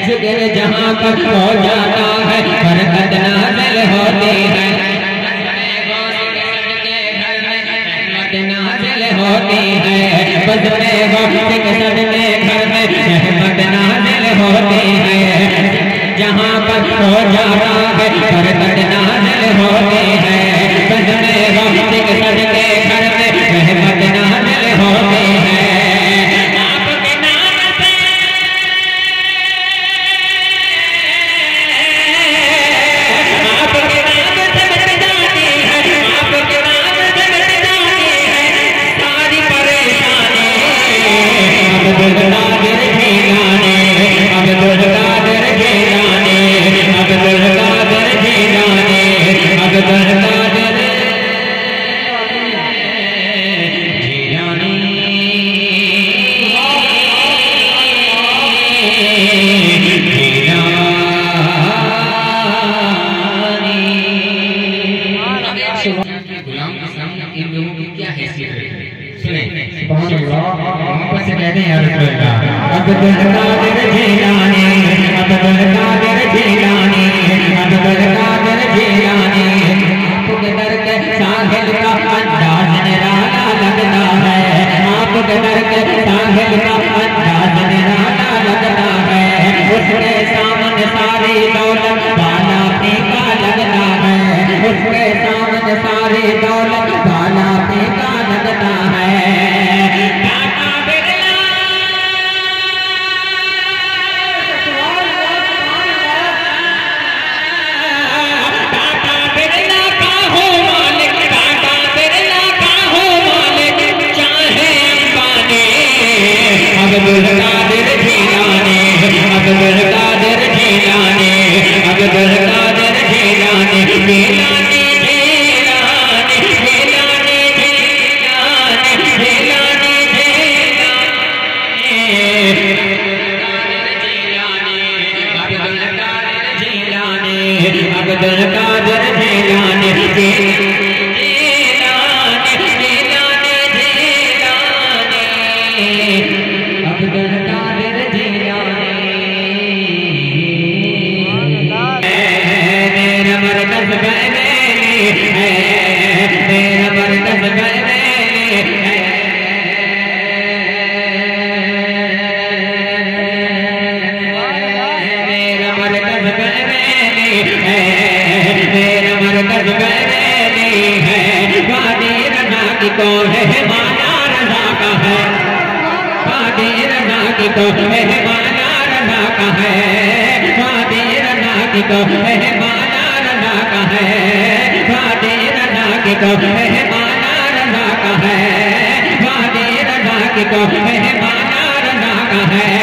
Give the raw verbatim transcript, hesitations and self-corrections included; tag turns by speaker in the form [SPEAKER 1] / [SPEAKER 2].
[SPEAKER 1] जिक्र जहाँ पर हो जाता है बरकत नाज़िल होती है, नाज़िल होती है, बस में वक्त के सदके घर में रहमत नाज़िल होती है, जहाँ पर हो जाता है बरकत नाज़िल होती है, बस में वक्त के सदके घर में रहमत नाज़िल होती है। आपके नाम से आपके नाम से मिट जाती है, आपके नाम से मिट जाती है सारी परेशानी। अब्दुल कादिर जीलानी, अब्दुल कादिर जीलानी, अब्दुल कादिर जीलानी, अब्दुल कादिर इन लोगों की क्या हैसियत है, सुने वापस से कहते हैं अब्दुल कादिर जीलानी, अब्दुल कादिर जीलानी, अब्दुल कादिर जीलानी। आपके दर के साहिल का अंदाज निराला लगता है, आपके दर के साहिल का अंदाज निराला लगता है, उसके सामने सारी दौलत बाला फीका लगता है, उसके सामने सारी दौलत बाला फीका लगता है। टाटा बिरला टाटा बिरला का हो मालिक, टाटा बिरला का हो मालिक, चाहे अंबानी। अब्दुल कादिर जीलानी, अब्दुल कादिर जीलानी, अब्दुल कादिर जीलानी, जीलानी जीलानी, जीलानी जीलानी, जीलानी जीलानी, अब्दुल कादिर जीलानी, अब्दुल कादिर जीलानी, जीलानी जीलानी जीलानी, अब्दुल कादिर जीलानी। मेरा मरकज़ बरेली है, मेरा मरकज़ बरेली है, मेरा मरकज़ बरेली है, मेरा मरकज़ बरेली है। वादी रज़ा की को है माना रज़ा का है, वादी रज़ा की को है माना रज़ा का है, वादी रज़ा की को है माना रज़ा का है, वादी रज़ा की को है माना रज़ा का है, वादी रज़ा की को है माना रज़ा का है।